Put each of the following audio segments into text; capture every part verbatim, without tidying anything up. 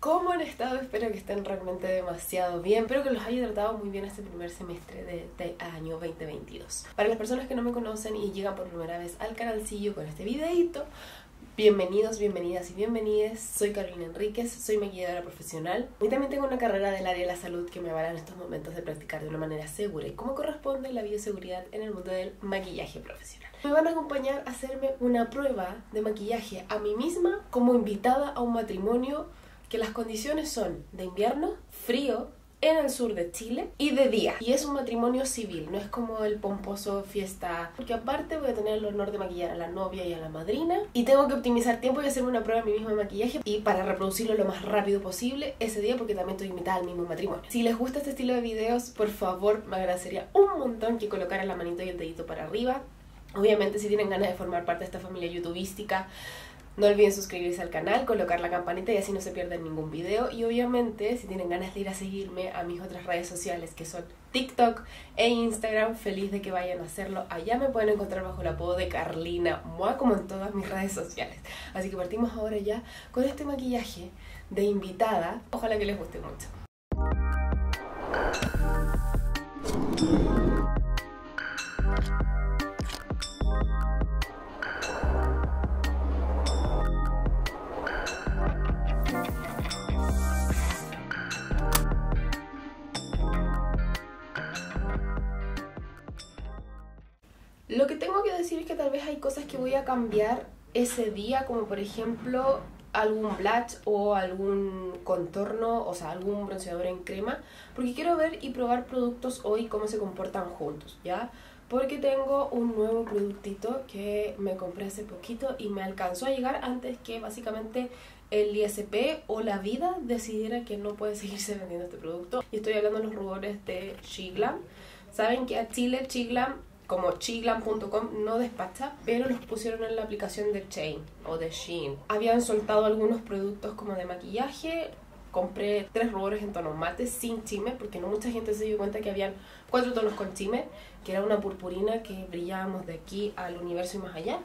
¿Cómo han estado? Espero que estén realmente demasiado bien, espero que los haya tratado muy bien este primer semestre de, de año veinte veintidós. Para las personas que no me conocen y llegan por primera vez al canalcillo con este videito, bienvenidos, bienvenidas y bienvenides. Soy Carolina Enríquez, soy maquilladora profesional y también tengo una carrera del área de la salud que me avala en estos momentos de practicar de una manera segura y como corresponde la bioseguridad en el mundo del maquillaje profesional. Me van a acompañar a hacerme una prueba de maquillaje a mí misma como invitada a un matrimonio que las condiciones son de invierno, frío, en el sur de Chile y de día. Y es un matrimonio civil, no es como el pomposo fiesta, porque aparte voy a tener el honor de maquillar a la novia y a la madrina y tengo que optimizar tiempo y hacerme una prueba a mí misma de maquillaje y para reproducirlo lo más rápido posible ese día porque también estoy invitada al mismo matrimonio. Si les gusta este estilo de videos, por favor me agradecería un montón que colocaran la manito y el dedito para arriba. Obviamente si tienen ganas de formar parte de esta familia youtubística, no olviden suscribirse al canal, colocar la campanita y así no se pierden ningún video. Y obviamente, si tienen ganas de ir a seguirme a mis otras redes sociales que son TikTok e Instagram, feliz de que vayan a hacerlo. Allá me pueden encontrar bajo el apodo de Carlina Moa, como en todas mis redes sociales. Así que partimos ahora ya con este maquillaje de invitada. Ojalá que les guste mucho. Lo que tengo que decir es que tal vez hay cosas que voy a cambiar ese día, como por ejemplo algún blush o algún contorno, o sea, algún bronceador en crema, porque quiero ver y probar productos hoy cómo se comportan juntos, ¿ya? Porque tengo un nuevo productito que me compré hace poquito y me alcanzó a llegar antes que básicamente el I S P o la vida decidiera que no puede seguirse vendiendo este producto. Y estoy hablando de los rubores de Chiglam. Saben que a Chile Chiglam, como chiglam punto com, no despacha, pero los pusieron en la aplicación de Shein o de Shein. Habían soltado algunos productos como de maquillaje. Compré tres rubores en tono mate sin shimmer, porque no mucha gente se dio cuenta que habían cuatro tonos con shimmer, que era una purpurina que brillábamos de aquí al universo y más allá,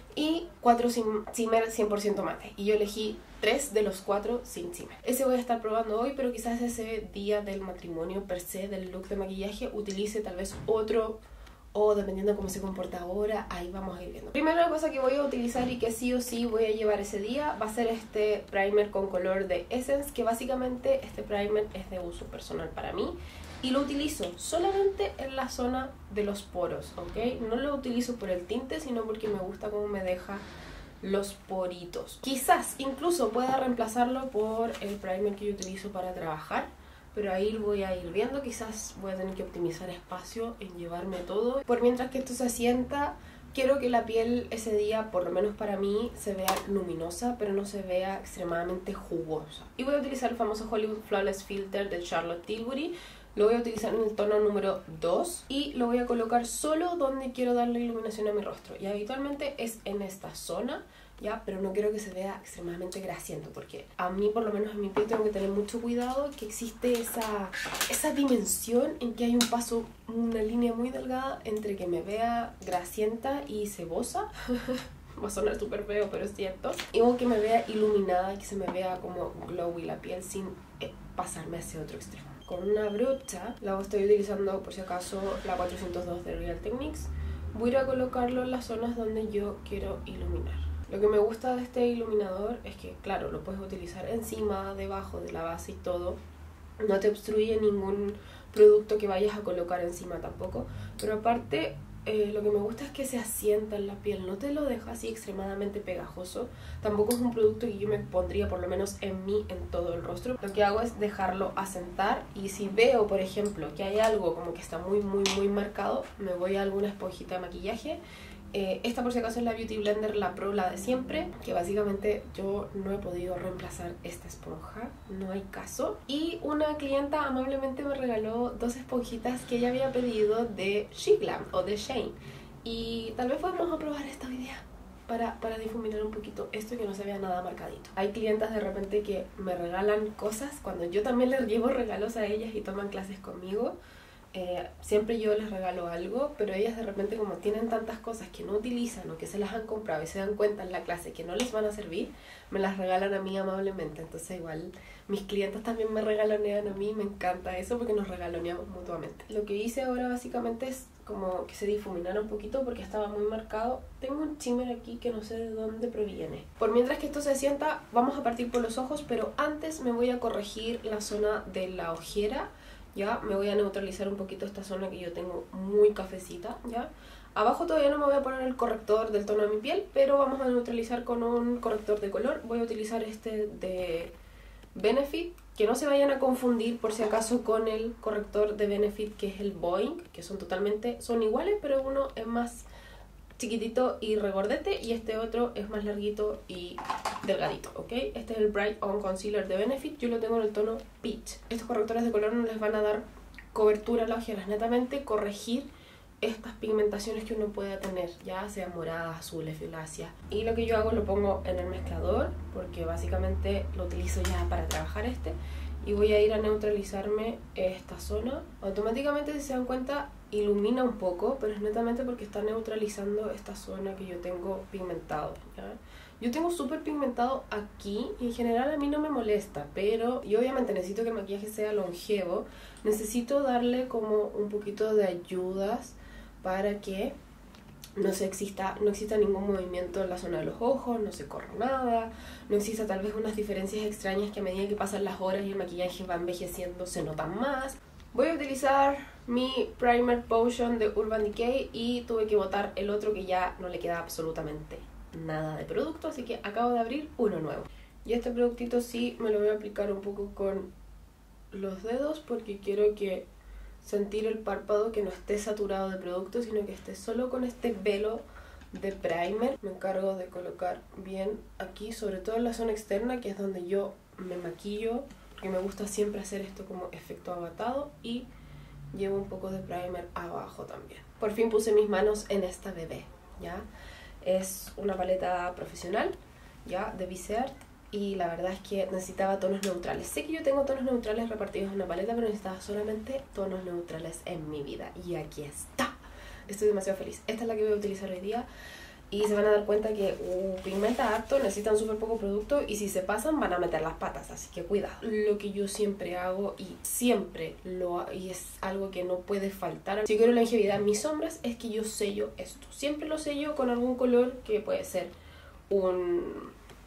y cuatro shimmer cien por ciento mate. Y yo elegí tres de los cuatro sin shimmer. Ese voy a estar probando hoy, pero quizás ese día del matrimonio per se, del look de maquillaje, utilice tal vez otro, o dependiendo de cómo se comporta ahora, ahí vamos a ir viendo. Primera cosa que voy a utilizar y que sí o sí voy a llevar ese día va a ser este primer con color de Essence, que básicamente este primer es de uso personal para mí y lo utilizo solamente en la zona de los poros, ¿ok? No lo utilizo por el tinte, sino porque me gusta cómo me deja los poritos. Quizás incluso pueda reemplazarlo por el primer que yo utilizo para trabajar, pero ahí voy a ir viendo. Quizás voy a tener que optimizar espacio en llevarme todo. Por mientras que esto se asienta, quiero que la piel ese día, por lo menos para mí, se vea luminosa, pero no se vea extremadamente jugosa. Y voy a utilizar el famoso Hollywood Flawless Filter de Charlotte Tilbury. Lo voy a utilizar en el tono número dos y lo voy a colocar solo donde quiero darle iluminación a mi rostro. Y habitualmente es en esta zona, ¿ya? Pero no quiero que se vea extremadamente grasiento, porque a mí, por lo menos en mi piel, tengo que tener mucho cuidado que existe esa, esa dimensión en que hay un paso, una línea muy delgada entre que me vea grasienta y cebosa. Va a sonar súper feo, pero es cierto. Y o que me vea iluminada y que se me vea como glowy la piel sin eh, pasarme hacia otro extremo. Con una brocha, la estoy utilizando por si acaso la cuatrocientos dos de Real Techniques, voy a ir a colocarlo en las zonas donde yo quiero iluminar. Lo que me gusta de este iluminador es que, claro, lo puedes utilizar encima, debajo de la base y todo. No te obstruye ningún producto que vayas a colocar encima tampoco. Pero aparte, eh, lo que me gusta es que se asienta en la piel. No te lo deja así extremadamente pegajoso. Tampoco es un producto que yo me pondría, por lo menos en mí, en todo el rostro. Lo que hago es dejarlo asentar. Y si veo, por ejemplo, que hay algo como que está muy, muy, muy marcado, me voy a alguna esponjita de maquillaje. Eh, esta por si acaso es la Beauty Blender, la Pro, la de siempre, que básicamente yo no he podido reemplazar esta esponja, no hay caso. Y una clienta amablemente me regaló dos esponjitas que ella había pedido de Chiglam o de Shein. Y tal vez podamos probar esta hoy día para, para difuminar un poquito esto y que no se vea nada marcadito. Hay clientas de repente que me regalan cosas cuando yo también les llevo regalos a ellas y toman clases conmigo. eh, siempre yo les regalo algo, pero ellas de repente como tienen tantas cosas que no utilizan o que se las han comprado y se dan cuenta en la clase que no les van a servir, me las regalan a mí amablemente. Entonces igual mis clientes también me regalonean a mí, me encanta eso porque nos regaloneamos mutuamente. Lo que hice ahora básicamente es como que se difuminara un poquito porque estaba muy marcado. Tengo un shimmer aquí que no sé de dónde proviene. Por mientras que esto se sienta, vamos a partir por los ojos, pero antes me voy a corregir la zona de la ojera. Ya me voy a neutralizar un poquito esta zona que yo tengo muy cafecita, ya. Abajo todavía no me voy a poner el corrector del tono de mi piel, pero vamos a neutralizar con un corrector de color. Voy a utilizar este de Benefit, que no se vayan a confundir por si acaso con el corrector de Benefit que es el Boing, que son totalmente, son iguales, pero uno es más chiquitito y regordete y este otro es más larguito y delgadito, ¿ok? Este es el Bright On Concealer de Benefit, yo lo tengo en el tono Peach. Estos correctores de color no les van a dar cobertura a las ojeras, netamente corregir estas pigmentaciones que uno pueda tener, ya sean moradas, azules, violáceas. Y lo que yo hago lo pongo en el mezclador, porque básicamente lo utilizo ya para trabajar este, y voy a ir a neutralizarme esta zona. Automáticamente, si se dan cuenta, ilumina un poco, pero es netamente porque está neutralizando esta zona que yo tengo pigmentado, ¿ya? Yo tengo súper pigmentado aquí y en general a mí no me molesta, pero yo obviamente necesito que el maquillaje sea longevo, necesito darle como un poquito de ayudas para que no se exista, no exista ningún movimiento en la zona de los ojos, no se corra nada, no exista tal vez unas diferencias extrañas que a medida que pasan las horas y el maquillaje va envejeciendo se notan más. Voy a utilizar mi Primer Potion de Urban Decay y tuve que botar el otro que ya no le queda absolutamente nada de producto, así que acabo de abrir uno nuevo. Y este productito sí me lo voy a aplicar un poco con los dedos porque quiero que sentir el párpado que no esté saturado de producto, sino que esté solo con este velo de primer. Me encargo de colocar bien aquí, sobre todo en la zona externa, que es donde yo me maquillo, porque me gusta siempre hacer esto como efecto abatado, y llevo un poco de primer abajo también. Por fin puse mis manos en esta bebé, ¿ya? Es una paleta profesional, ¿ya? De Viseart. Y la verdad es que necesitaba tonos neutrales. Sé que yo tengo tonos neutrales repartidos en una paleta, pero necesitaba solamente tonos neutrales en mi vida. Y aquí está. Estoy demasiado feliz. Esta es la que voy a utilizar hoy día. Y se van a dar cuenta que uh, pigmenta harto, necesitan súper poco producto. Y si se pasan van a meter las patas, así que cuidado. Lo que yo siempre hago y siempre lo y es algo que no puede faltar. Si quiero longevidad en mis sombras, es que yo sello esto. Siempre lo sello con algún color que puede ser un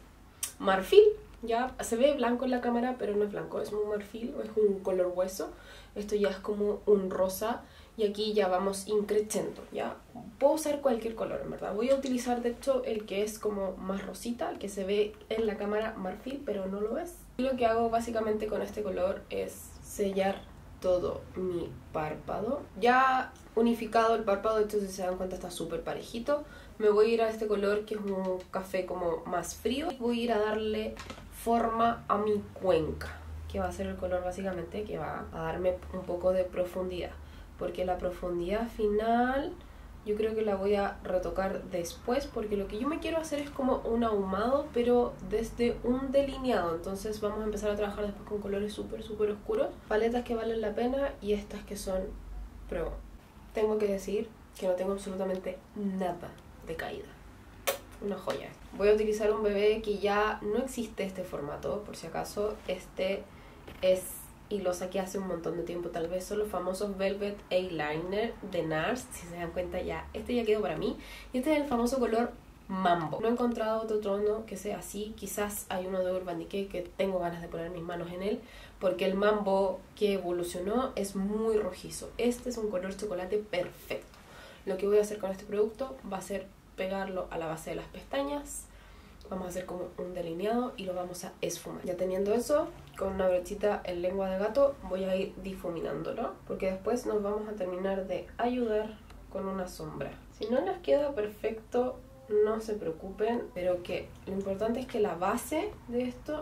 marfil, ya se ve blanco en la cámara, pero no es blanco, es un marfil o es un color hueso. Esto ya es como un rosa y aquí ya vamos increciendo, ya. Puedo usar cualquier color, en verdad. Voy a utilizar de hecho el que es como más rosita, el que se ve en la cámara marfil, pero no lo es. Y lo que hago básicamente con este color es sellar todo mi párpado. Ya unificado el párpado, de hecho si se dan cuenta está súper parejito. Me voy a ir a este color que es un café como más frío. Voy a ir a darle forma a mi cuenca, que va a ser el color básicamente que va a darme un poco de profundidad. Porque la profundidad final yo creo que la voy a retocar después, porque lo que yo me quiero hacer es como un ahumado, pero desde un delineado. Entonces vamos a empezar a trabajar después con colores súper súper oscuros. Paletas que valen la pena y estas que son pro. Tengo que decir que no tengo absolutamente nada de caída. Una joya. Voy a utilizar un bebé que ya no existe este formato, por si acaso. Este es, y lo saqué hace un montón de tiempo, tal vez son los famosos Velvet Eyeliner de NARS. Si se dan cuenta ya, este ya quedó para mí. Y este es el famoso color Mambo. No he encontrado otro tono que sea así. Quizás hay uno de Urban Decay que tengo ganas de poner mis manos en él, porque el Mambo que evolucionó es muy rojizo. Este es un color chocolate perfecto. Lo que voy a hacer con este producto va a ser pegarlo a la base de las pestañas. Vamos a hacer como un delineado y lo vamos a esfumar. Ya teniendo eso, con una brochita en lengua de gato voy a ir difuminándolo, porque después nos vamos a terminar de ayudar con una sombra. Si no nos queda perfecto, no se preocupen, pero que lo importante es que la base de esto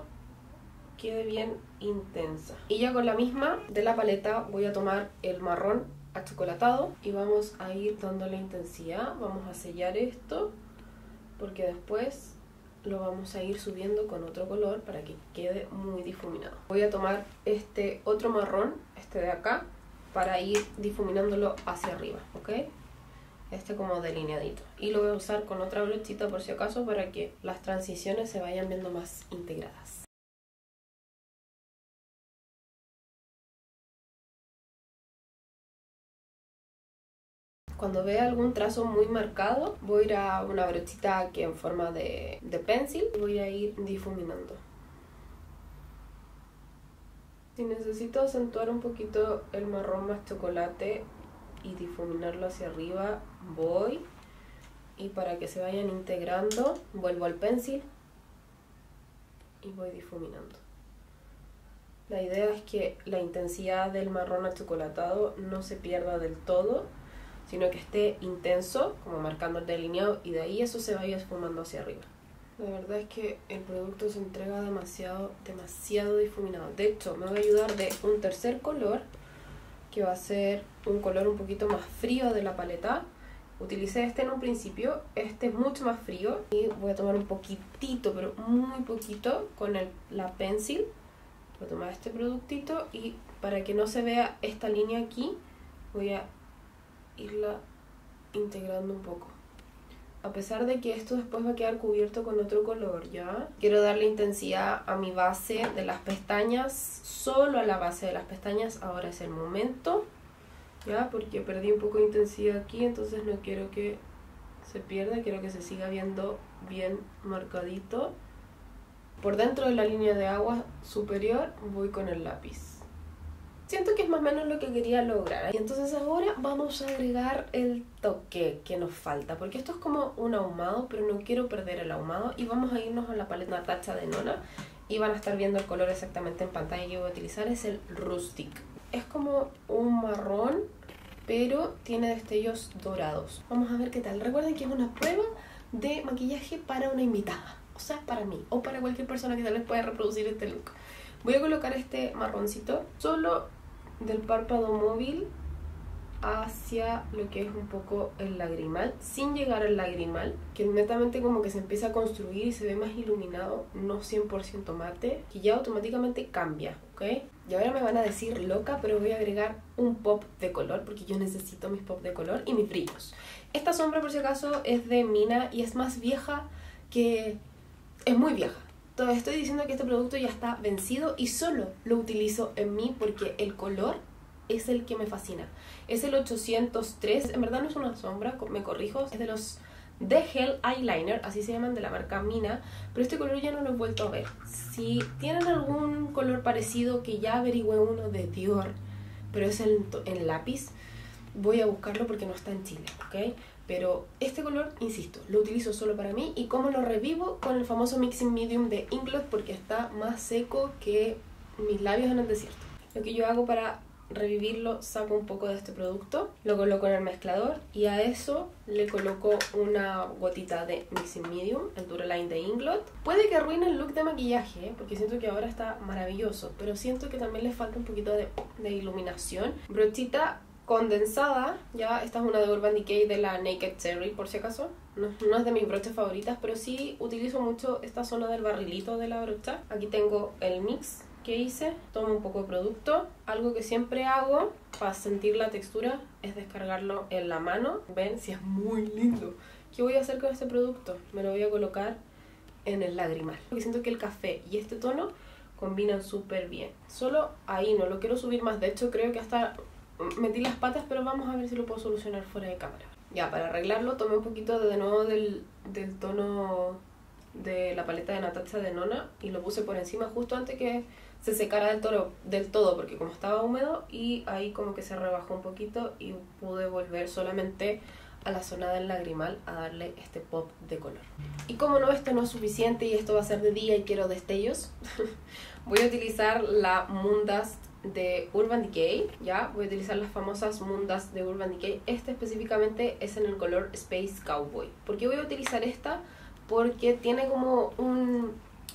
quede bien intensa. Y ya con la misma de la paleta voy a tomar el marrón achocolatado y vamos a ir dándole intensidad. Vamos a sellar esto porque después lo vamos a ir subiendo con otro color para que quede muy difuminado. Voy a tomar este otro marrón, este de acá, para ir difuminándolo hacia arriba, ¿ok? Este como delineadito. Y lo voy a usar con otra brochita por si acaso para que las transiciones se vayan viendo más integradas. Cuando vea algún trazo muy marcado, voy a ir a una brochita aquí en forma de, de pencil y voy a ir difuminando. Si necesito acentuar un poquito el marrón más chocolate y difuminarlo hacia arriba, voy. Y para que se vayan integrando, vuelvo al pencil y voy difuminando. La idea es que la intensidad del marrón achocolatado no se pierda del todo, sino que esté intenso, como marcando el delineado, y de ahí eso se vaya esfumando hacia arriba. La verdad es que el producto se entrega demasiado, demasiado difuminado. De hecho, me voy a ayudar de un tercer color, que va a ser un color un poquito más frío de la paleta. Utilicé este en un principio, este es mucho más frío. Y voy a tomar un poquitito, pero muy poquito, con el, la pencil. Voy a tomar este productito y para que no se vea esta línea aquí, voy a irla integrando un poco. A pesar de que esto después va a quedar cubierto con otro color, ¿ya? Quiero darle intensidad a mi base de las pestañas, solo a la base de las pestañas. Ahora es el momento, ¿ya? Porque perdí un poco de intensidad aquí, entonces no quiero que se pierda, quiero que se siga viendo bien marcadito. Por dentro de la línea de agua superior voy con el lápiz. Siento que es más o menos lo que quería lograr. Y entonces ahora vamos a agregar el toque que nos falta, porque esto es como un ahumado, pero no quiero perder el ahumado. Y vamos a irnos a la paleta Natasha de Nona y van a estar viendo el color exactamente en pantalla que voy a utilizar. Es el Rustic. Es como un marrón, pero tiene destellos dorados. Vamos a ver qué tal. Recuerden que es una prueba de maquillaje para una invitada, o sea, para mí o para cualquier persona que tal vez pueda reproducir este look. Voy a colocar este marroncito solo del párpado móvil hacia lo que es un poco el lagrimal, sin llegar al lagrimal, que netamente como que se empieza a construir y se ve más iluminado, no cien por ciento mate, que ya automáticamente cambia, ¿ok? Y ahora me van a decir loca, pero voy a agregar un pop de color, porque yo necesito mis pop de color y mis brillos. Esta sombra, por si acaso, es de Mina y es más vieja que... es muy vieja. Entonces estoy diciendo que este producto ya está vencido y solo lo utilizo en mí porque el color es el que me fascina. Es el ochocientos tres, en verdad no es una sombra, me corrijo, es de los The Hell Eyeliner, así se llaman, de la marca Mina, pero este color ya no lo he vuelto a ver. Si tienen algún color parecido, que ya averigüé uno de Dior, pero es en, en lápiz, voy a buscarlo porque no está en Chile, ¿ok? Pero este color, insisto, lo utilizo solo para mí. ¿Y cómo lo revivo? Con el famoso Mixing Medium de Inglot, porque está más seco que mis labios en el desierto. Lo que yo hago para revivirlo, saco un poco de este producto, lo coloco en el mezclador y a eso le coloco una gotita de Mixing Medium, el Duraline de Inglot. Puede que arruine el look de maquillaje, ¿eh? Porque siento que ahora está maravilloso, pero siento que también le falta un poquito de, de iluminación. Brochita condensada, ya esta es una de Urban Decay de la Naked Cherry, por si acaso. No, no es de mis brochas favoritas, pero sí utilizo mucho esta zona del barrilito de la brocha. Aquí tengo el mix que hice, tomo un poco de producto. Algo que siempre hago para sentir la textura es descargarlo en la mano. Ven, si es muy lindo. ¿Qué voy a hacer con este producto? Me lo voy a colocar en el lagrimal, porque siento que el café y este tono combinan súper bien. Solo ahí, no lo quiero subir más. De hecho, creo que hasta metí las patas, pero vamos a ver si lo puedo solucionar fuera de cámara. Ya, para arreglarlo tomé un poquito de, de nuevo del, del tono de la paleta de Natasha de Nona y lo puse por encima justo antes que se secara del todo, del todo, porque como estaba húmedo, y ahí como que se rebajó un poquito y pude volver solamente a la zona del lagrimal a darle este pop de color. Y como no, esto no es suficiente y esto va a ser de día y quiero destellos, voy a utilizar la Moon Dust de Urban Decay, ya, voy a utilizar las famosas Moon Dust de Urban Decay. Este específicamente es en el color Space Cowboy. ¿Por qué voy a utilizar esta? Porque tiene como un,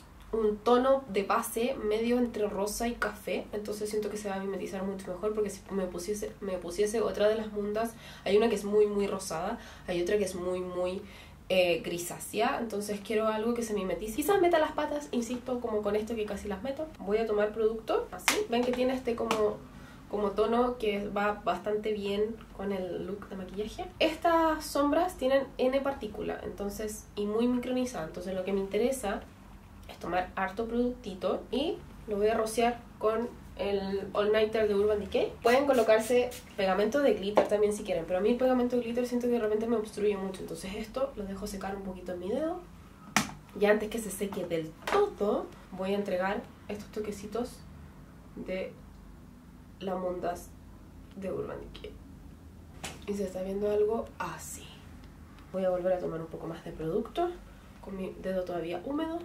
un tono de base medio entre rosa y café, entonces siento que se va a mimetizar mucho mejor, porque si me pusiese, me pusiese otra de las Moon Dust, hay una que es muy muy rosada, hay otra que es muy muy Eh, grisácea, entonces quiero algo que se mimetice. Quizás meta las patas, insisto, como con esto que casi las meto. Voy a tomar producto, así. Ven que tiene este como como tono que va bastante bien con el look de maquillaje. Estas sombras tienen N partícula, entonces, y muy micronizada, entonces lo que me interesa es tomar harto productito y lo voy a rociar con el All Nighter de Urban Decay. Pueden colocarse pegamento de glitter también si quieren, pero a mí el pegamento de glitter siento que de repente me obstruye mucho, entonces esto lo dejo secar un poquito en mi dedo. Y antes que se seque del todo, voy a entregar estos toquecitos de la Mondas de Urban Decay. Y se está viendo algo así. Voy a volver a tomar un poco más de producto con mi dedo todavía húmedo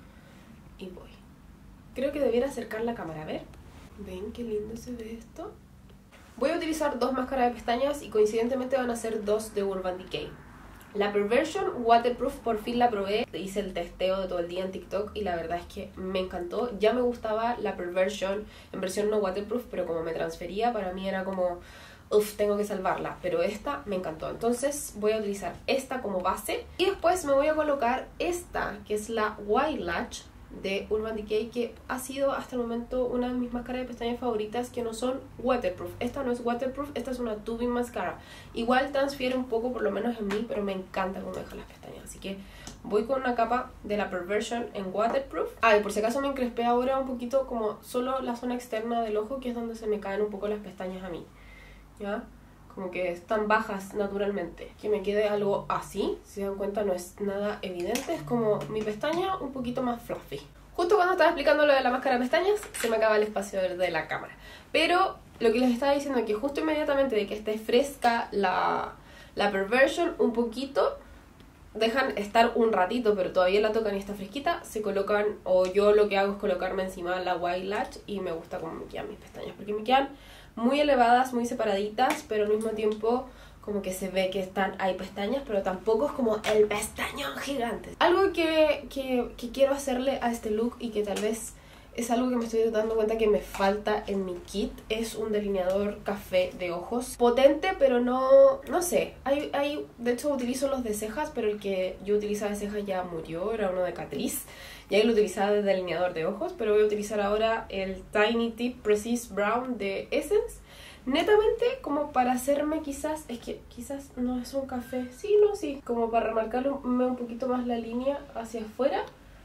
y voy. Creo que debiera acercar la cámara, a ver. ¿Ven qué lindo se ve esto? Voy a utilizar dos máscaras de pestañas y coincidentemente van a ser dos de Urban Decay. La Perversion Waterproof por fin la probé, hice el testeo de todo el día en TikTok y la verdad es que me encantó. Ya me gustaba la Perversion en versión no waterproof, pero como me transfería, para mí era como, uff, tengo que salvarla. Pero esta me encantó, entonces voy a utilizar esta como base y después me voy a colocar esta, que es la White Lash de Urban Decay, que ha sido hasta el momento una de mis máscaras de pestañas favoritas que no son waterproof. Esta no es waterproof, esta es una tubing mascara. Igual transfiere un poco, por lo menos en mí, pero me encanta cómo deja las pestañas. Así que voy con una capa de la Perversion en waterproof. Ah, y por si acaso me encrespé ahora un poquito como solo la zona externa del ojo, que es donde se me caen un poco las pestañas a mí, ¿ya? Como que están bajas naturalmente. Que me quede algo así, si se dan cuenta no es nada evidente, es como mi pestaña un poquito más fluffy. Justo cuando estaba explicando lo de la máscara de pestañas, se me acaba el espacio de la cámara. Pero lo que les estaba diciendo es que justo inmediatamente de que esté fresca la, la Perversion, un poquito, dejan estar un ratito, pero todavía la tocan y está fresquita, se colocan, o yo lo que hago es colocarme encima la White Lash y me gusta cómo me quedan mis pestañas, porque me quedan muy elevadas, muy separaditas, pero al mismo tiempo como que se ve que están, hay pestañas, pero tampoco es como el pestañón gigante. Algo que, que, que quiero hacerle a este look y que tal vez es algo que me estoy dando cuenta que me falta en mi kit, es un delineador café de ojos potente, pero no, no sé, hay, hay, de hecho utilizo los de cejas, pero el que yo utilizaba de cejas ya murió, era uno de Catrice. Y ahí lo utilizaba de delineador de ojos, pero voy a utilizar ahora el Tiny Tip Precise Brown de Essence. Netamente como para hacerme quizás, es que quizás no es un café, sí, no, sí, como para remarcarme un poquito más la línea hacia afuera.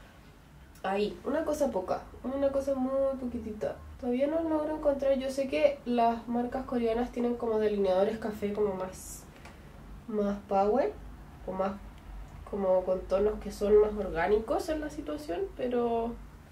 Ahí, una cosa poca, una cosa muy poquitita. Todavía no logro encontrar, yo sé que las marcas coreanas tienen como delineadores café como más, más power, o más como con tonos que son más orgánicos en la situación, pero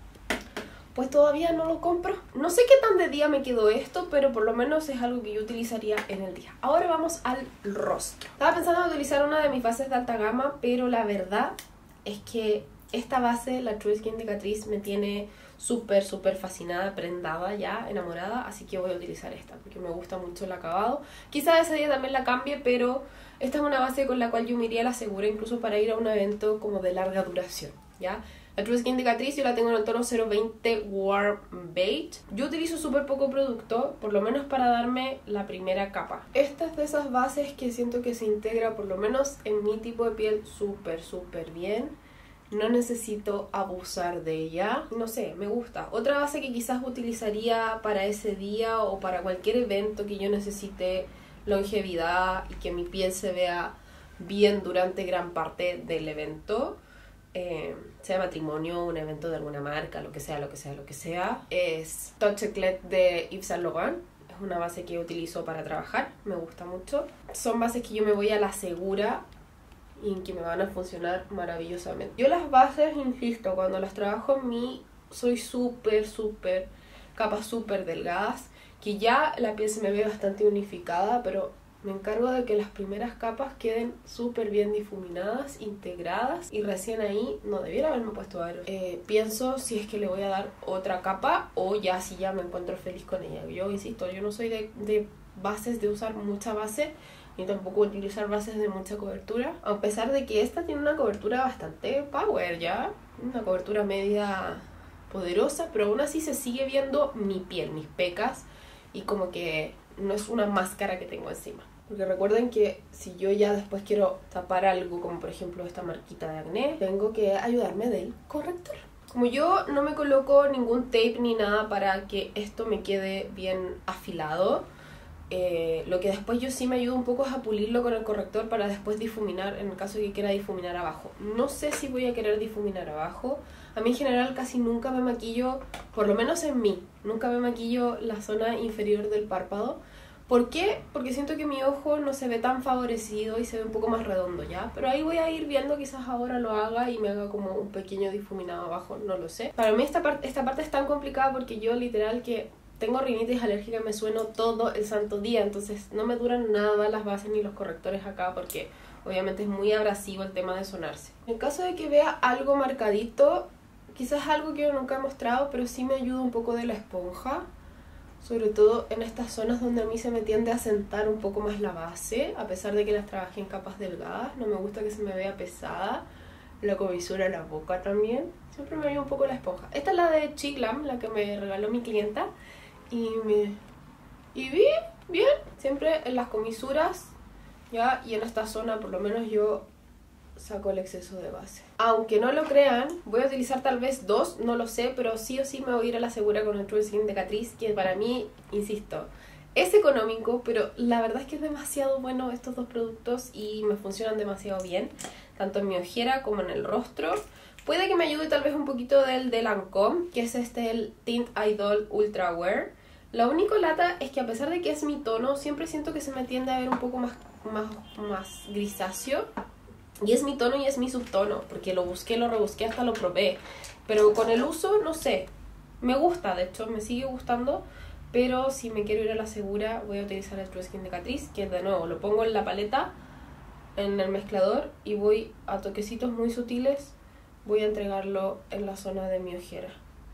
pues todavía no lo compro. No sé qué tan de día me quedó esto, pero por lo menos es algo que yo utilizaría en el día. Ahora vamos al rostro. Estaba pensando en utilizar una de mis bases de alta gama, pero la verdad es que esta base, la True Skin de Catrice, me tiene súper, súper fascinada, prendada ya, enamorada, así que voy a utilizar esta porque me gusta mucho el acabado. Quizás ese día también la cambie, pero esta es una base con la cual yo me iría a la segura, incluso para ir a un evento como de larga duración, ¿ya? La True Skin de Catrice yo la tengo en el tono cero veinte Warm Beige. Yo utilizo súper poco producto, por lo menos para darme la primera capa. Esta es de esas bases que siento que se integra, por lo menos en mi tipo de piel, súper, súper bien. No necesito abusar de ella. No sé, me gusta. Otra base que quizás utilizaría para ese día o para cualquier evento que yo necesite longevidad y que mi piel se vea bien durante gran parte del evento, eh, sea matrimonio, un evento de alguna marca, lo que sea, lo que sea, lo que sea, es Touch Eclat de Yves Saint Laurent. Es una base que utilizo para trabajar, me gusta mucho. Son bases que yo me voy a la segura y que me van a funcionar maravillosamente. Yo las bases, insisto, cuando las trabajo en mí, soy súper, súper, capas súper delgadas, que ya la piel se me ve bastante unificada, pero me encargo de que las primeras capas queden súper bien difuminadas, integradas, y recién ahí no debiera haberme puesto aro. Eh, pienso si es que le voy a dar otra capa o ya si ya me encuentro feliz con ella. Yo insisto, yo no soy de, de bases, de usar mucha base, ni tampoco utilizar bases de mucha cobertura, a pesar de que esta tiene una cobertura bastante power ya, una cobertura media poderosa, pero aún así se sigue viendo mi piel, mis pecas, y como que no es una máscara que tengo encima. Porque recuerden que si yo ya después quiero tapar algo, como por ejemplo esta marquita de acné, tengo que ayudarme del corrector. Como yo no me coloco ningún tape ni nada para que esto me quede bien afilado, eh, lo que después yo sí me ayudo un poco es a pulirlo con el corrector para después difuminar, en el caso de que quiera difuminar abajo. No sé si voy a querer difuminar abajo. A mí en general casi nunca me maquillo, por lo menos en mí, nunca me maquillo la zona inferior del párpado. ¿Por qué? Porque siento que mi ojo no se ve tan favorecido y se ve un poco más redondo, ¿ya? Pero ahí voy a ir viendo, quizás ahora lo haga y me haga como un pequeño difuminado abajo, no lo sé. Para mí esta, part esta parte es tan complicada porque yo literal que tengo rinitis alérgica y me sueno todo el santo día, entonces no me duran nada las bases ni los correctores acá porque obviamente es muy abrasivo el tema de sonarse. En caso de que vea algo marcadito, quizás algo que yo nunca he mostrado, pero sí me ayuda un poco de la esponja. Sobre todo en estas zonas donde a mí se me tiende a sentar un poco más la base, a pesar de que las trabajé en capas delgadas, no me gusta que se me vea pesada. La comisura en la boca también, siempre me ayuda un poco la esponja. Esta es la de Chiclam, la que me regaló mi clienta, y me... y bien, bien, siempre en las comisuras, ya, y en esta zona por lo menos yo saco el exceso de base. Aunque no lo crean, voy a utilizar tal vez dos, no lo sé, pero sí o sí me voy a ir a la segura con el True Skin de Catrice, que para mí, insisto, es económico, pero la verdad es que es demasiado bueno estos dos productos y me funcionan demasiado bien, tanto en mi ojera como en el rostro. Puede que me ayude tal vez un poquito del de Lancôme, que es este el Tint Idol Ultra Wear. Lo único lata es que a pesar de que es mi tono, siempre siento que se me tiende a ver un poco más, más, más grisáceo. Y es mi tono y es mi subtono, porque lo busqué, lo rebusqué, hasta lo probé. Pero con el uso, no sé, me gusta, de hecho, me sigue gustando. Pero si me quiero ir a la segura, voy a utilizar el True Skin de Catrice, que de nuevo lo pongo en la paleta, en el mezclador, y voy a toquecitos muy sutiles, voy a entregarlo en la zona de mi ojera.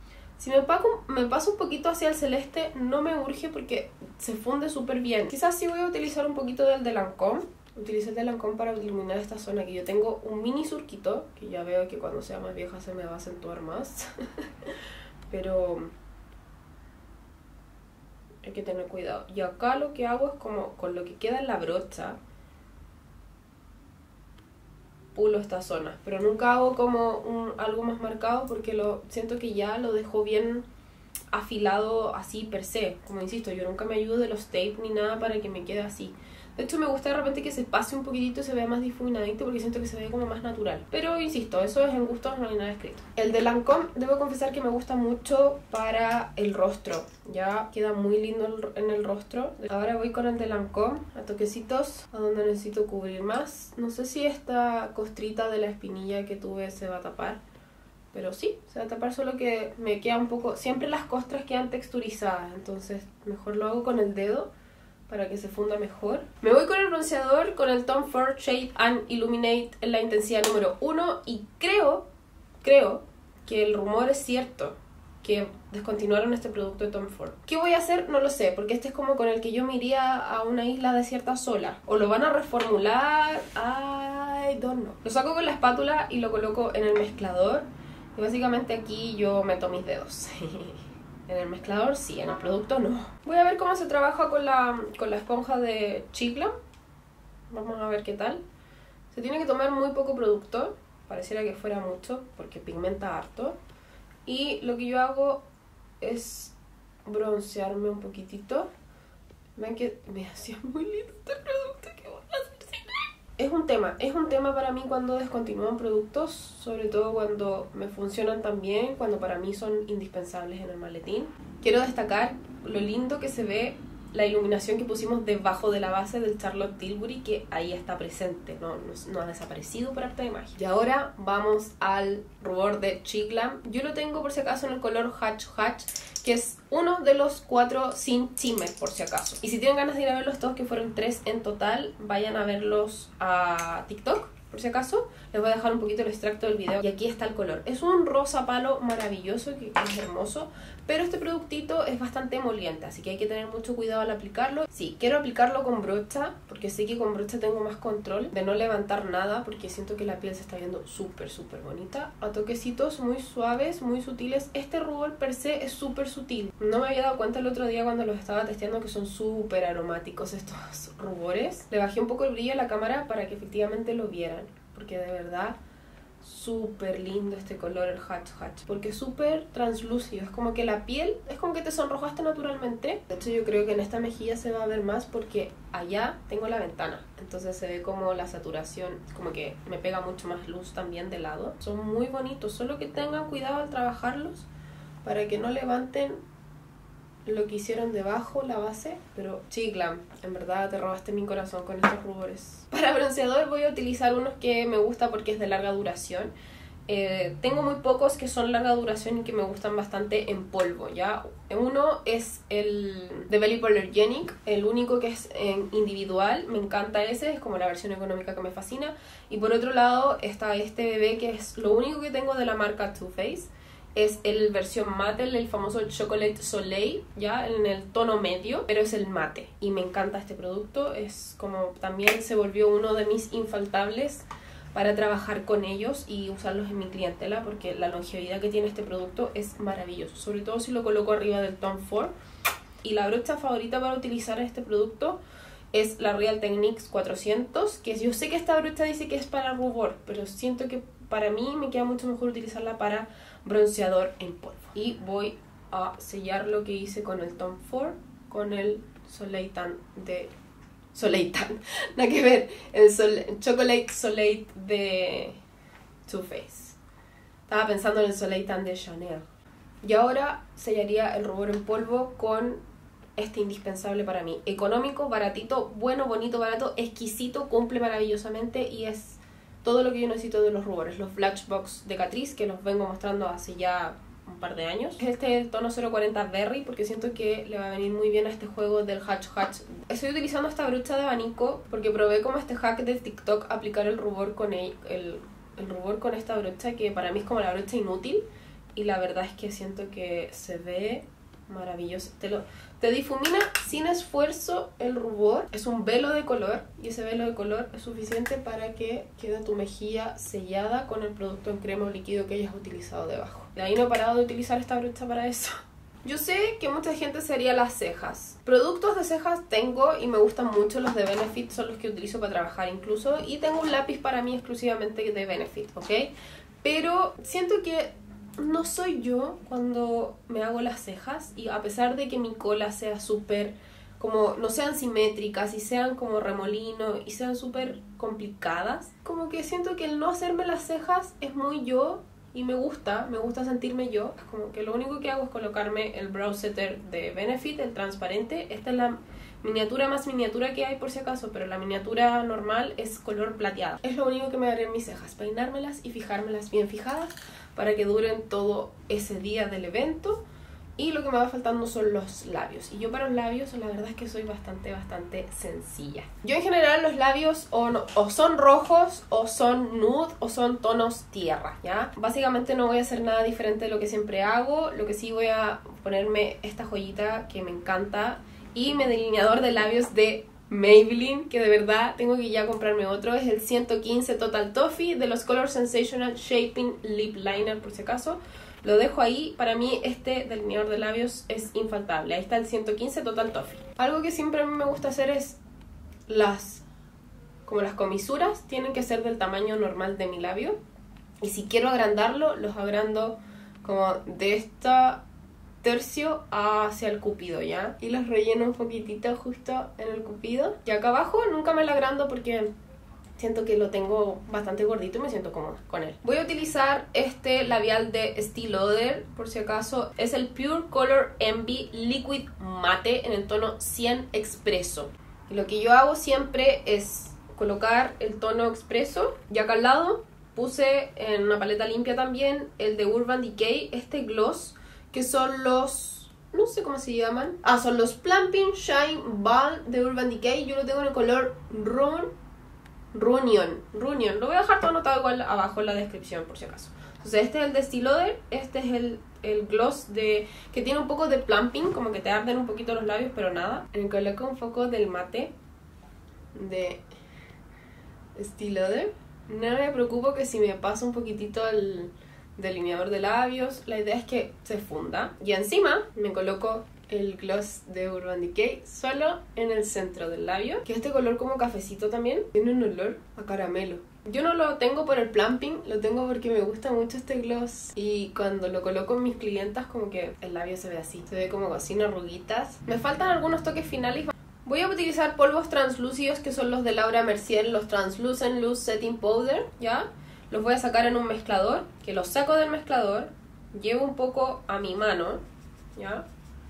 Si me, pago, me paso un poquito hacia el celeste, no me urge porque se funde súper bien. Quizás sí voy a utilizar un poquito del de Lancôme. Utilicé el de Lancôme para iluminar esta zona, que yo tengo un mini surquito, que ya veo que cuando sea más vieja se me va a acentuar más. Pero hay que tener cuidado. Y acá lo que hago es como con lo que queda en la brocha, pulo esta zona. Pero nunca hago como un, algo más marcado porque lo siento que ya lo dejo bien afilado así per se. Como insisto, yo nunca me ayudo de los tape ni nada para que me quede así. De hecho me gusta de repente que se pase un poquitito y se vea más difuminadito porque siento que se ve como más natural. Pero insisto, eso es en gustos, no hay nada escrito. El de Lancôme debo confesar que me gusta mucho para el rostro. Ya queda muy lindo en el rostro. Ahora voy con el de Lancôme a toquecitos a donde necesito cubrir más. No sé si esta costrita de la espinilla que tuve se va a tapar, pero sí, se va a tapar, solo que me queda un poco... Siempre las costras quedan texturizadas, entonces mejor lo hago con el dedo para que se funda mejor. Me voy con el bronceador, con el Tom Ford Shade and Illuminate en la intensidad número uno, y creo, creo que el rumor es cierto, que descontinuaron este producto de Tom Ford. ¿Qué voy a hacer? No lo sé, porque este es como con el que yo me iría a una isla desierta sola. O lo van a reformular, I don't know. Lo saco con la espátula y lo coloco en el mezclador, y básicamente aquí yo meto mis dedos. En el mezclador sí, en el producto no. Voy a ver cómo se trabaja con la, con la esponja de Chiclam. Vamos a ver qué tal. Se tiene que tomar muy poco producto. Pareciera que fuera mucho porque pigmenta harto. Y lo que yo hago es broncearme un poquitito. Ven que me hacía muy lindo este producto. ¿Qué voy a hacer sin él? Es un tema, es un tema para mí cuando descontinúan productos, sobre todo cuando me funcionan tan bien, cuando para mí son indispensables en el maletín. Quiero destacar lo lindo que se ve la iluminación que pusimos debajo de la base del Charlotte Tilbury, que ahí está presente, no, no, no ha desaparecido por arte de magia. Y ahora vamos al rubor de Chiclam. Yo lo tengo por si acaso en el color Hatch Hatch, que es uno de los cuatro sin shimmer por si acaso. Y si tienen ganas de ir a ver los dos, que fueron tres en total, vayan a verlos a TikTok por si acaso. Les voy a dejar un poquito el extracto del video. Y aquí está el color. Es un rosa palo maravilloso, que es hermoso, pero este productito es bastante emoliente, así que hay que tener mucho cuidado al aplicarlo. Sí, quiero aplicarlo con brocha, porque sé que con brocha tengo más control de no levantar nada, porque siento que la piel se está viendo súper, súper bonita. A toquecitos muy suaves, muy sutiles. Este rubor per se es súper sutil. No me había dado cuenta el otro día cuando los estaba testeando que son súper aromáticos estos rubores. Le bajé un poco el brillo a la cámara para que efectivamente lo vieran, porque de verdad súper lindo este color, el Hatch Hatch, porque es súper translúcido, es como que la piel, es como que te sonrojaste naturalmente. De hecho yo creo que en esta mejilla se va a ver más porque allá tengo la ventana, entonces se ve como la saturación, como que me pega mucho más luz también de lado. Son muy bonitos, solo que tengan cuidado al trabajarlos para que no levanten lo que hicieron debajo, la base. Pero chicla, en verdad te robaste mi corazón con estos rubores. Para bronceador voy a utilizar unos que me gusta porque es de larga duración. Eh, tengo muy pocos que son larga duración y que me gustan bastante en polvo, ¿ya? Uno es el de Belly Hypoallergenic, el único que es en individual, me encanta ese, es como la versión económica que me fascina. Y por otro lado está este bebé que es lo único que tengo de la marca Too Faced. Es el versión mate, el famoso Chocolate Soleil, ya en el tono medio, pero es el mate y me encanta este producto. Es como también se volvió uno de mis infaltables para trabajar con ellos y usarlos en mi clientela, porque la longevidad que tiene este producto es maravilloso, sobre todo si lo coloco arriba del Tom Ford. Y la brocha favorita para utilizar este producto es la Real Techniques cuatrocientos, que yo sé que esta brocha dice que es para rubor, pero siento que para mí me queda mucho mejor utilizarla para bronceador en polvo. Y voy a sellar lo que hice con el Tom Ford con el Soleil Tan de... Soleil Tan, nada que ver, el Sol... Chocolate Soleil de Too Faced. Estaba pensando en el Soleil Tan de Chanel. Y ahora sellaría el rubor en polvo con este indispensable para mí. Económico, baratito, bueno, bonito, barato, exquisito, cumple maravillosamente y es todo lo que yo necesito de los rubores. Los Flashbox de Catrice, que los vengo mostrando hace ya un par de años. Este es el tono cero cuarenta Berry, porque siento que le va a venir muy bien a este juego del Hatch Hatch. Estoy utilizando esta brocha de abanico porque probé como este hack de TikTok aplicar el rubor con el, el, el rubor con esta brocha, que para mí es como la brocha inútil. Y la verdad es que siento que se ve maravilloso. Te, lo, te difumina sin esfuerzo el rubor. Es un velo de color y ese velo de color es suficiente para que quede tu mejilla sellada con el producto en crema o líquido que hayas utilizado debajo. De ahí no he parado de utilizar esta brocha para eso. Yo sé que mucha gente se haría las cejas. Productos de cejas tengo y me gustan mucho. Los de Benefit son los que utilizo para trabajar incluso. Y tengo un lápiz para mí exclusivamente de Benefit, ¿ok? Pero siento que no soy yo cuando me hago las cejas, y a pesar de que mi cola sea súper, como no sean simétricas y sean como remolino y sean súper complicadas, como que siento que el no hacerme las cejas es muy yo y me gusta, me gusta sentirme yo. Es como que lo único que hago es colocarme el brow setter de Benefit, el transparente. Esta es la miniatura más miniatura que hay por si acaso, pero la miniatura normal es color plateado. Es lo único que me haré en mis cejas, peinármelas y fijármelas bien fijadas para que duren todo ese día del evento. Y lo que me va faltando son los labios. Y yo para los labios la verdad es que soy bastante, bastante sencilla. Yo en general los labios o, no, o son rojos, o son nude, o son tonos tierra, ¿ya? Básicamente no voy a hacer nada diferente de lo que siempre hago. Lo que sí voy a ponerme esta joyita que me encanta y mi delineador de labios de Maybelline, que de verdad tengo que ya comprarme otro. Es el ciento quince Total Toffee de los Color Sensational Shaping Lip Liner, por si acaso. Lo dejo ahí. Para mí este delineador de labios es infaltable. Ahí está el ciento quince Total Toffee. Algo que siempre a mí me gusta hacer es las, como las comisuras tienen que ser del tamaño normal de mi labio. Y si quiero agrandarlo, los agrando como de esta tercio hacia el cupido, ¿ya? Y los relleno un poquitito justo en el cupido. Y acá abajo nunca me lo agrando porque siento que lo tengo bastante gordito y me siento cómoda con él. Voy a utilizar este labial de Estée Lauder, por si acaso. Es el Pure Color Envy Liquid Matte en el tono cien Expreso. Y lo que yo hago siempre es colocar el tono expreso. Y acá al lado puse en una paleta limpia también el de Urban Decay, este gloss, que son los, no sé cómo se llaman. Ah, son los Plumping Shine Balm de Urban Decay. Yo lo tengo en el color Run Runion, Runion. Lo voy a dejar todo anotado igual abajo en la descripción por si acaso. Entonces este es el de Estée Lauder. Este es el, el gloss de que tiene un poco de plumping, como que te arden un poquito los labios, pero nada. Me coloco un poco del mate de Estée Lauder. No me preocupo que si me paso un poquitito el delineador de labios, la idea es que se funda. Y encima me coloco el gloss de Urban Decay solo en el centro del labio, que este color como cafecito también tiene un olor a caramelo Yo no lo tengo por el plumping, lo tengo porque me gusta mucho este gloss. Y cuando lo coloco en mis clientas como que el labio se ve así, se ve como sin arruguitas. Me faltan algunos toques finales. Voy a utilizar polvos translúcidos que son los de Laura Mercier, los Translucent Loose Setting Powder, ¿ya? Los voy a sacar en un mezclador, que los saco del mezclador, llevo un poco a mi mano, ¿ya?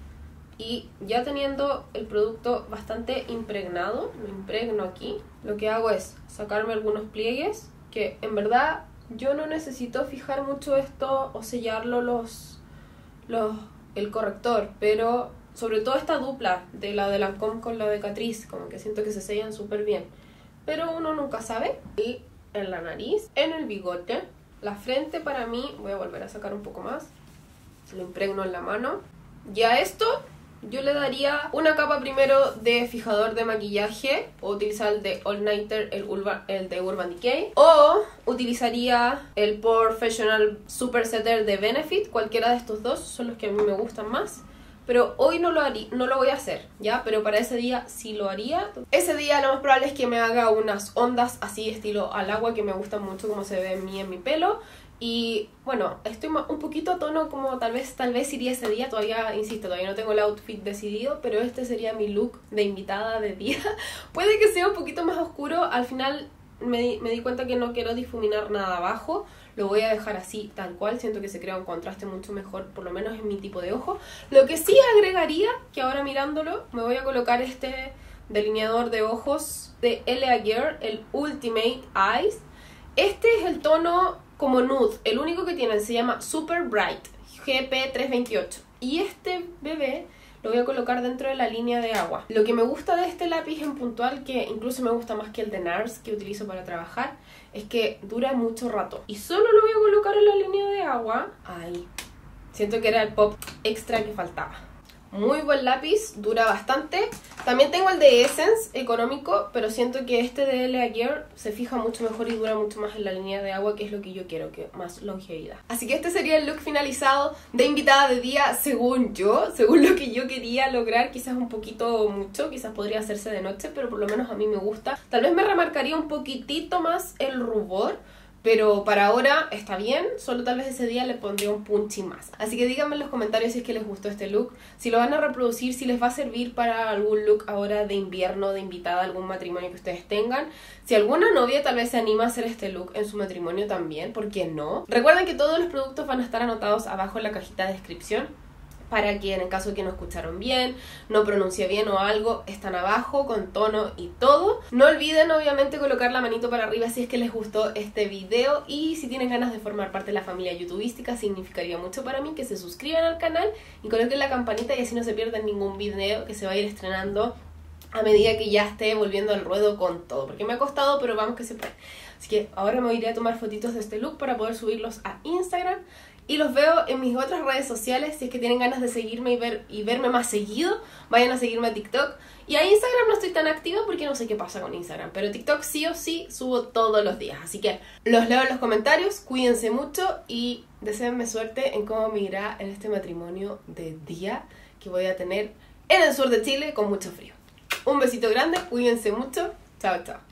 Y ya teniendo el producto bastante impregnado, lo impregno aquí, lo que hago es sacarme algunos pliegues, que en verdad yo no necesito fijar mucho esto o sellarlo los, los, el corrector, pero sobre todo esta dupla de la de Lancôme con la de Catrice, como que siento que se sellan súper bien, pero uno nunca sabe. Y en la nariz, en el bigote, la frente para mí, voy a volver a sacar un poco más, lo impregno en la mano. Ya esto yo le daría una capa primero de fijador de maquillaje, o utilizar el de All Nighter, el, Urban, el de Urban Decay, o utilizaría el Professional Super Setter de Benefit. Cualquiera de estos dos son los que a mí me gustan más, pero hoy no lo, haría, no lo voy a hacer, ¿ya? Pero para ese día sí lo haría. Ese día lo más probable es que me haga unas ondas así estilo al agua, que me gustan mucho como se ve en mí en mi pelo. Y bueno, estoy un poquito a tono como tal vez tal vez iría ese día. Todavía, insisto, todavía no tengo el outfit decidido, pero este sería mi look de invitada de día. Puede que sea un poquito más oscuro. Al final me di, me di cuenta que no quiero difuminar nada abajo. Lo voy a dejar así, tal cual. Siento que se crea un contraste mucho mejor, por lo menos en mi tipo de ojo. Lo que sí agregaría, que ahora mirándolo, me voy a colocar este delineador de ojos de L A Girl, el Ultimate Eyes. Este es el tono como nude, el único que tienen, se llama Super Bright G P trescientos veintiocho. Y este bebé lo voy a colocar dentro de la línea de agua. Lo que me gusta de este lápiz en puntual, que incluso me gusta más que el de NARS que utilizo para trabajar, es que dura mucho rato. Y solo lo voy a colocar en la línea de agua. Ahí. Siento que era el pop extra que faltaba. Muy buen lápiz, dura bastante. También tengo el de Essence, económico, pero siento que este de L A Girl se fija mucho mejor y dura mucho más en la línea de agua, que es lo que yo quiero, que más longevidad. Así que este sería el look finalizado de invitada de día, según yo, según lo que yo quería lograr. Quizás un poquito mucho, quizás podría hacerse de noche, pero por lo menos a mí me gusta. Tal vez me remarcaría un poquitito más el rubor, pero para ahora está bien, solo tal vez ese día le pondría un punching más. Así que díganme en los comentarios si es que les gustó este look, si lo van a reproducir, si les va a servir para algún look ahora de invierno, de invitada, algún matrimonio que ustedes tengan. Si alguna novia tal vez se anima a hacer este look en su matrimonio también, ¿por qué no? Recuerden que todos los productos van a estar anotados abajo en la cajita de descripción, para que en el caso de que no escucharon bien, no pronuncié bien o algo, están abajo con tono y todo. No olviden obviamente colocar la manito para arriba si es que les gustó este video, y si tienen ganas de formar parte de la familia youtubística, significaría mucho para mí que se suscriban al canal y coloquen la campanita, y así no se pierden ningún video que se va a ir estrenando a medida que ya esté volviendo al ruedo con todo, porque me ha costado, pero vamos que se puede. Así que ahora me iré a tomar fotitos de este look para poder subirlos a Instagram. Y los veo en mis otras redes sociales. Si es que tienen ganas de seguirme y, ver, y verme más seguido, vayan a seguirme a TikTok. Y a Instagram no estoy tan activa porque no sé qué pasa con Instagram, pero TikTok sí o sí subo todos los días. Así que los leo en los comentarios, cuídense mucho y deseenme suerte en cómo me irá en este matrimonio de día que voy a tener en el sur de Chile con mucho frío. Un besito grande, cuídense mucho. Chao, chao.